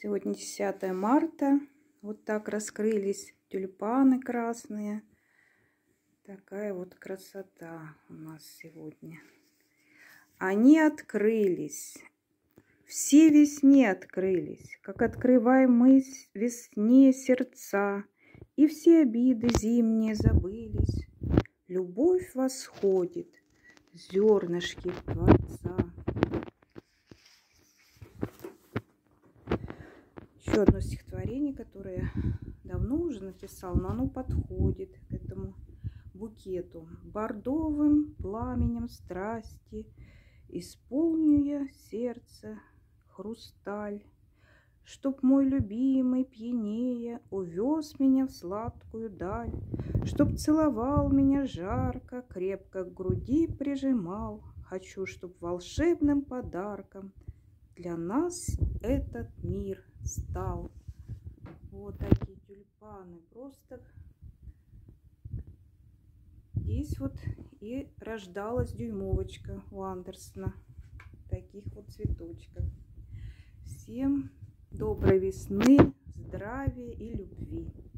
Сегодня 10 марта. Вот так раскрылись тюльпаны красные. Такая вот красота у нас сегодня. Они открылись. Все весне открылись, как открываем мы весне сердца. И все обиды зимние забылись. Любовь восходит, зернышки Творца. Еще одно стихотворение, которое давно уже написал, но оно подходит к этому букету. Бордовым пламенем страсти исполню я сердце хрусталь, чтоб мой любимый пьянее увез меня в сладкую даль, чтоб целовал меня жарко, крепко к груди прижимал. Хочу, чтоб волшебным подарком для нас этот мир стал. Вот такие тюльпаны. Просто здесь вот и рождалась дюймовочка у Андерсона. Таких вот цветочков. Всем доброй весны, здравия и любви.